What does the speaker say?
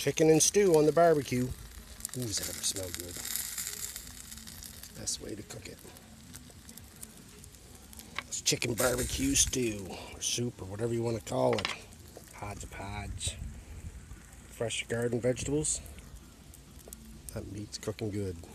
Chicken and stew on the barbecue. Ooh, does that ever smell good? Best way to cook it. It's chicken barbecue stew, or soup, or whatever you want to call it. Hodgepodge. Fresh garden vegetables. That meat's cooking good.